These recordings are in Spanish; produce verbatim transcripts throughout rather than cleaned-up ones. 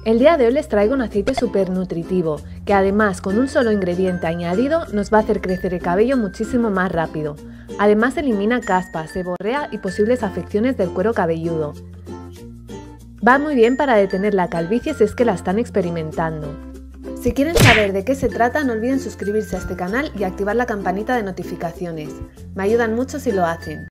El día de hoy les traigo un aceite súper nutritivo, que además con un solo ingrediente añadido nos va a hacer crecer el cabello muchísimo más rápido. Además elimina caspa, seborrea y posibles afecciones del cuero cabelludo. Va muy bien para detener la calvicie si es que la están experimentando. Si quieren saber de qué se trata, no olviden suscribirse a este canal y activar la campanita de notificaciones. Me ayudan mucho si lo hacen.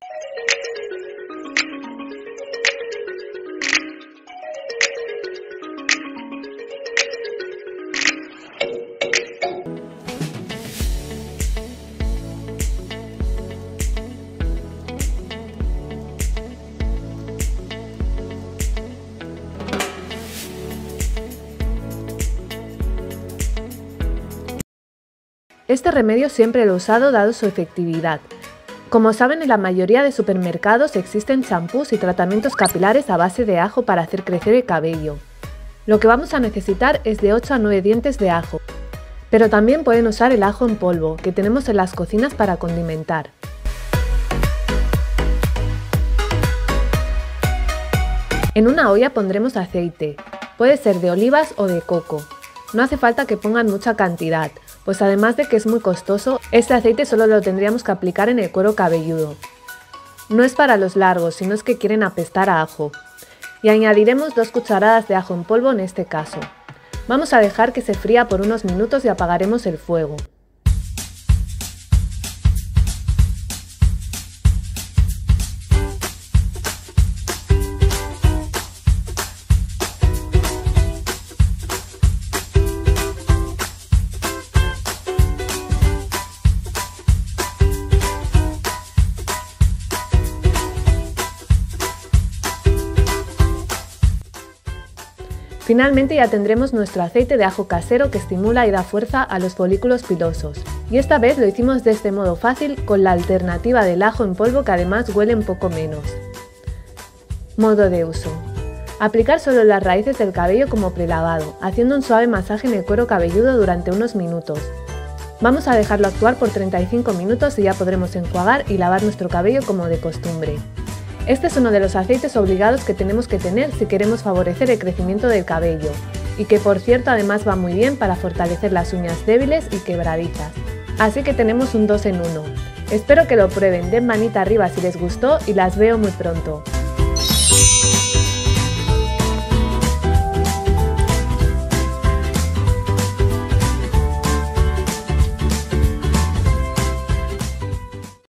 Este remedio siempre lo he usado dado su efectividad. Como saben, en la mayoría de supermercados existen champús y tratamientos capilares a base de ajo para hacer crecer el cabello. Lo que vamos a necesitar es de ocho a nueve dientes de ajo, pero también pueden usar el ajo en polvo que tenemos en las cocinas para condimentar. En una olla pondremos aceite, puede ser de olivas o de coco. No hace falta que pongan mucha cantidad, pues además de que es muy costoso, este aceite solo lo tendríamos que aplicar en el cuero cabelludo. No es para los largos, sino es que quieren apestar a ajo. Y añadiremos dos cucharadas de ajo en polvo en este caso. Vamos a dejar que se fría por unos minutos y apagaremos el fuego. Finalmente ya tendremos nuestro aceite de ajo casero que estimula y da fuerza a los folículos pilosos. Y esta vez lo hicimos de este modo fácil con la alternativa del ajo en polvo que además huele un poco menos. Modo de uso. Aplicar solo en las raíces del cabello como prelavado, haciendo un suave masaje en el cuero cabelludo durante unos minutos. Vamos a dejarlo actuar por treinta y cinco minutos y ya podremos enjuagar y lavar nuestro cabello como de costumbre. Este es uno de los aceites obligados que tenemos que tener si queremos favorecer el crecimiento del cabello, y que por cierto además va muy bien para fortalecer las uñas débiles y quebradizas. Así que tenemos un dos en uno. Espero que lo prueben, den manita arriba si les gustó y las veo muy pronto.